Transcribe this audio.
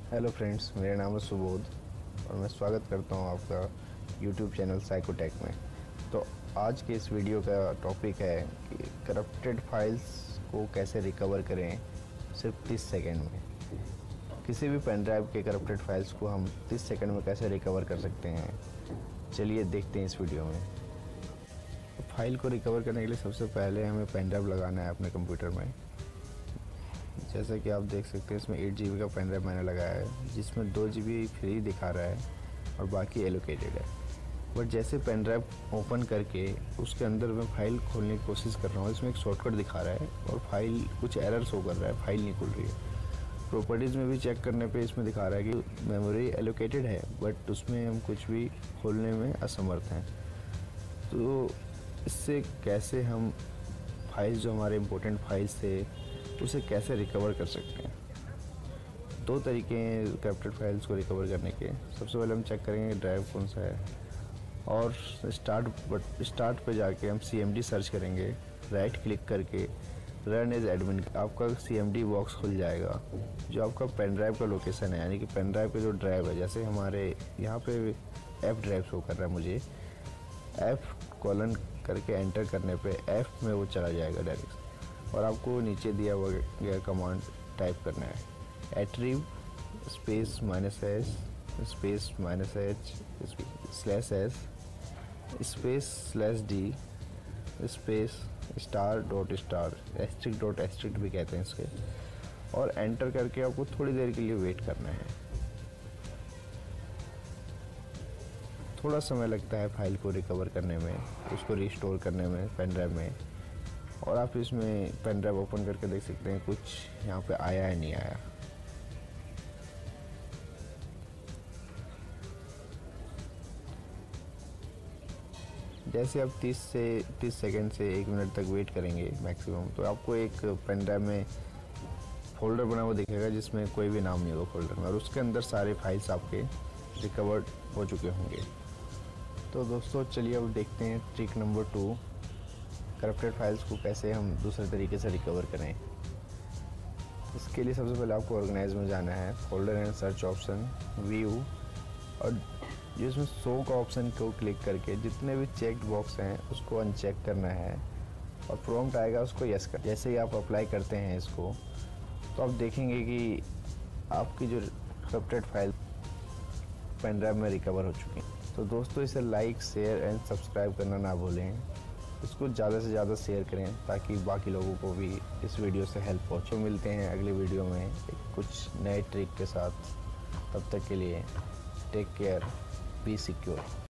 Hello friends, मेरा नाम है सुबोध और मैं स्वागत करता हूं आपका यूट्यूब चैनल साइकोटेक में। तो आज के इस वीडियो का टॉपिक है कि करप्टेड फाइल्स को कैसे रिकवर करें सिर्फ 30 सेकंड में। किसी भी पेन ड्राइव के करप्टेड फाइल्स को हम 30 सेकंड में कैसे रिकवर कर सकते हैं, चलिए देखते हैं इस वीडियो में। तो फाइल को रिकवर करने के लिए सबसे पहले हमें पेन ड्राइव लगाना है अपने कंप्यूटर में। जैसा कि आप देख सकते हैं, इसमें 8 GB का पेन ड्राइव मैंने लगाया है, जिसमें 2 GB फ्री दिखा रहा है और बाकी एलोकेटेड है। बट जैसे पेन ड्राइव ओपन करके उसके अंदर मैं फाइल खोलने की कोशिश कर रहा हूँ, इसमें एक शॉर्टकट दिखा रहा है और फाइल कुछ एरर शो कर रहा है, फाइल नहीं खुल रही है। प्रॉपर्टीज़ में भी चेक करने पे इसमें दिखा रहा है कि मेमोरी एलोकेटेड है, बट उसमें हम कुछ भी खोलने में असमर्थ हैं। तो इससे कैसे हम फाइल्स जो हमारे इम्पोर्टेंट फाइल्स थे उसे कैसे रिकवर कर सकते हैं। 2 तरीके हैं करप्टेड फाइल्स को रिकवर करने के। सबसे पहले हम चेक करेंगे ड्राइव कौन सा है और स्टार्ट पे जाके हम CMD सर्च करेंगे। राइट क्लिक करके रन एज एडमिन आपका CMD बॉक्स खुल जाएगा, जो आपका पेन ड्राइव का लोकेशन है, यानी कि पेन ड्राइव का जो ड्राइव है। जैसे हमारे यहाँ पे F ड्राइव शो कर रहा है, मुझे F: करके एंटर करने पे F में वो चला जाएगा डायरेक्ट। और आपको नीचे दिया हुआ गया कमांड टाइप करना है, attrib space -s space -h /s space /d space *.* भी कहते हैं इसके, और एंटर करके आपको थोड़ी देर के लिए वेट करना है। थोड़ा समय लगता है फाइल को रिकवर करने में, उसको रिस्टोर करने में पेन ड्राइव में। और आप इसमें पेन ड्राइव ओपन करके देख सकते हैं कुछ यहाँ पे आया है नहीं आया। जैसे आप 30 सेकंड से 1 मिनट तक वेट करेंगे मैक्सिमम, तो आपको एक पेन ड्राइव में फोल्डर बना हुआ दिखेगा जिसमें कोई भी नाम नहीं होगा फोल्डर में, और उसके अंदर सारे फाइल्स आपके रिकवर्ड हो चुके होंगे। तो दोस्तों चलिए अब देखते हैं ट्रिक नंबर 2, करप्टेड फाइल्स को कैसे हम दूसरे तरीके से रिकवर करें। इसके लिए सबसे पहले आपको ऑर्गेनाइज में जाना है, folder and search option, view, और जो इसमें शो का ऑप्शन को क्लिक करके जितने भी चेक्ड बॉक्स हैं उसको अनचेक करना है और प्रॉम्प्ट आएगा उसको यस कर। जैसे ही आप अप्लाई करते हैं इसको, तो आप देखेंगे कि आपकी जो करप्टेड फाइल पेन ड्राइव में रिकवर हो चुकी है। तो दोस्तों इसे लाइक, शेयर एंड सब्सक्राइब करना ना भूलें। इसको ज़्यादा से ज़्यादा शेयर करें ताकि बाकी लोगों को भी इस वीडियो से हेल्प पहुँचे। मिलते हैं अगली वीडियो में कुछ नए ट्रिक के साथ। तब तक के लिए टेक केयर, बी सिक्योर।